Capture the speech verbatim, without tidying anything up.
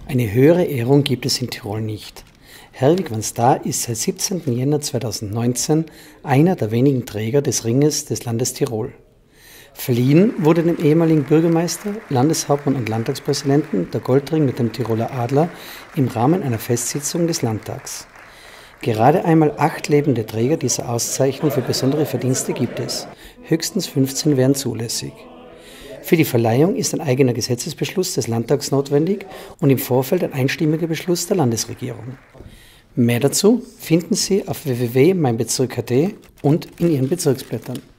Eine höhere Ehrung gibt es in Tirol nicht. Herwig van Staar ist seit siebzehnten Jänner zweitausendneunzehn einer der wenigen Träger des Ringes des Landes Tirol. Verliehen wurde dem ehemaligen Bürgermeister, Landeshauptmann und Landtagspräsidenten der Goldring mit dem Tiroler Adler im Rahmen einer Festsitzung des Landtags. Gerade einmal acht lebende Träger dieser Auszeichnung für besondere Verdienste gibt es. Höchstens fünfzehn wären zulässig. Für die Verleihung ist ein eigener Gesetzesbeschluss des Landtags notwendig und im Vorfeld ein einstimmiger Beschluss der Landesregierung. Mehr dazu finden Sie auf w w w punkt mein bezirk punkt a t und in Ihren Bezirksblättern.